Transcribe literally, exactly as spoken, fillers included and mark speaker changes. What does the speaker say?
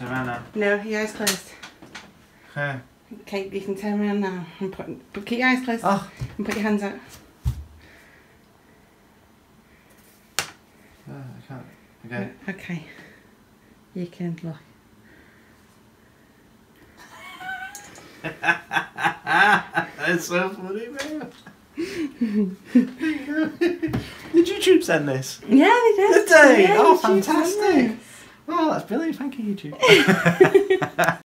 Speaker 1: turn around now.
Speaker 2: No, your eyes closed.
Speaker 1: Okay.
Speaker 2: Okay, you can turn around now and put, but keep your eyes closed
Speaker 1: Oh.
Speaker 2: and put your hands out.
Speaker 1: Oh, I can't. Okay.
Speaker 2: Okay. You can look.
Speaker 1: That's so funny, man. Did YouTube send this?
Speaker 2: Yeah, they did.
Speaker 1: Did they?
Speaker 2: Yeah,
Speaker 1: Oh,
Speaker 2: YouTube sent
Speaker 1: fantastic.
Speaker 2: this.
Speaker 1: Oh, that's brilliant. Thank you, YouTube.